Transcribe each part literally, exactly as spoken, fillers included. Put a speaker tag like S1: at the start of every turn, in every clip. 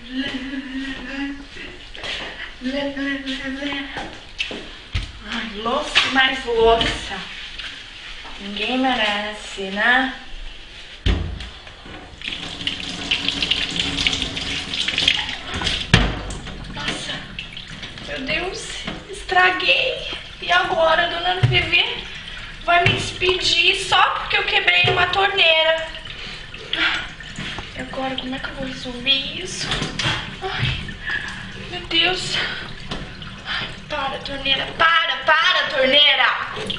S1: Ai, louça mais louça. Ninguém merece, né? Nossa, meu Deus, estraguei. E agora, dona Vivi vai me despedir só porque eu quebrei uma torneira. E agora, como é que eu vou resolver isso? Ai, meu Deus. Ai, para, torneira, para, para, torneira.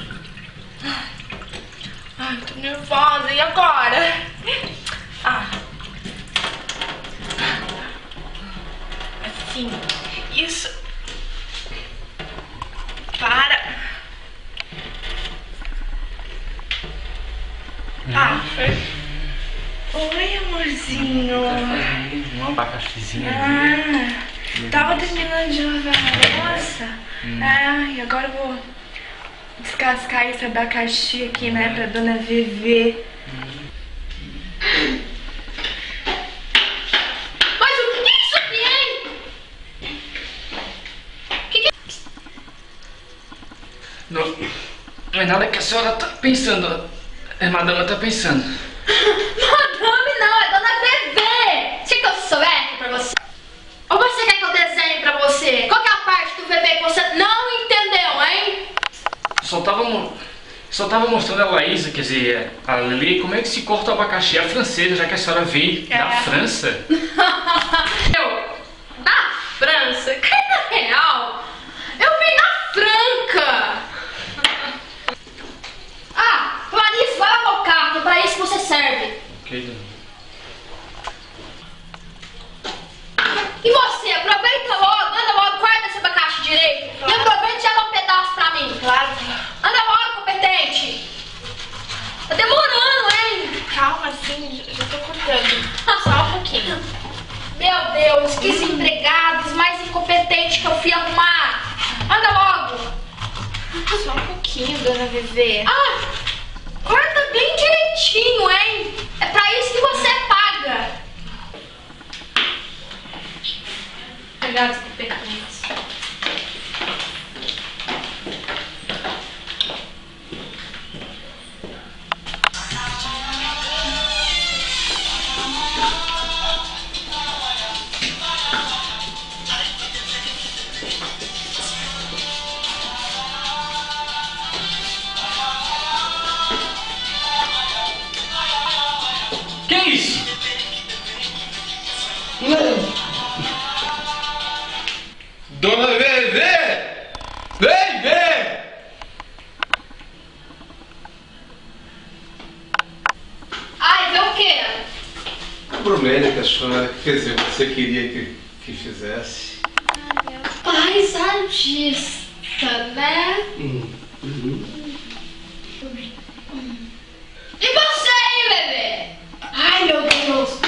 S1: Ai, tô nervosa, e agora? Ah. Assim, isso. Para. Ah, foi. Oi, amorzinho.
S2: Um abacaxizinho.
S1: Ah, tava terminando de lavar a louça. Hum. Ah, e agora eu vou descascar esse abacaxi aqui, né, pra dona Vivi.
S3: Hum. Mas o que é isso aqui, hein? Que que é?
S2: Não, não é nada que a senhora tá pensando. É, madama tá pensando.
S3: Madame não, é dona Bebê. Você quer que eu soletre pra você? Ou você quer que eu desenhe pra você? Qual que é a parte do bebê que você não entendeu, hein?
S2: Só tava, só tava mostrando a Laísa, quer dizer, a Lili, como é que se corta o abacaxi. É a francesa, já que a senhora veio é. da França.
S3: Eu? Da França? Que na real? Eu vim da Franca. Ah, Clarice, vai lavar o carro, é pra isso que você serve.
S2: Ok, dona.
S3: E você, aproveita logo, anda logo, guarda esse abacaxi direito. Claro. E aproveita e já dá um pedaço pra mim.
S1: Claro.
S3: Anda logo, competente. Tá demorando, hein?
S1: Calma, sim, já tô cortando. Só um pouquinho.
S3: Meu Deus, que desempregados, mais incompetente que eu fui arrumar. Anda logo.
S1: Só um pouquinho, dona Vivi.
S3: Ah, corta bem direitinho, hein? É pra isso que você paga. Pegar os competentes.
S2: Que é isso?
S4: Dona Bebê! Vem ver!
S3: Ai, vê o quê?
S4: O bromélia que a senhora, quer dizer, você queria que, que fizesse.
S3: Paisagista, né?
S4: Hum. Uhum.
S3: E você aí, bebê? Ai, meu Deus.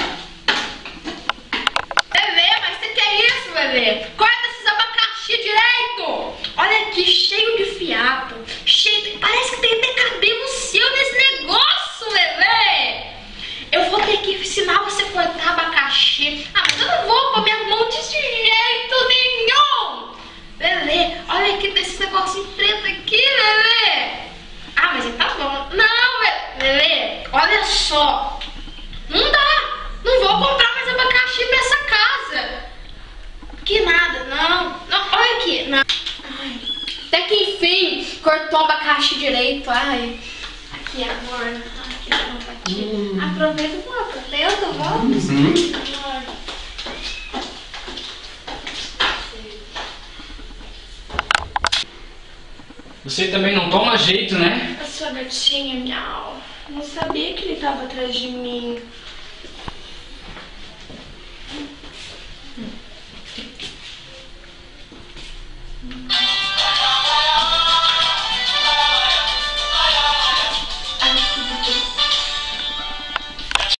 S3: Bebê, mas você quer isso, bebê? Corta esses abacaxi direito. Olha aqui, cheio de fiapo. Cheio de... Parece que tem até cabelo seu nesse negócio, bebê. Eu vou ter que ensinar você a cortar abacaxi. Ah, mas eu não vou comer a mão desse jeito nenhum. Bebê, olha aqui desse negocinho preto aqui, bebê. Ah, mas ele tá bom. Não, bebê, olha só. Não dá. Não vou comprar mais abacaxi pra essa casa. Que nada, não. Não, olha aqui. Não. Ai. Até que enfim, cortou o abacaxi direito. Ai. Aqui, amor. Aqui, não, aqui. Hum. Aproveita, não, aproveita, vamos.
S4: Uhum.
S3: Amor.
S2: Você também não toma jeito, né?
S1: A sua gatinha, miau. Não sabia que ele tava atrás de mim.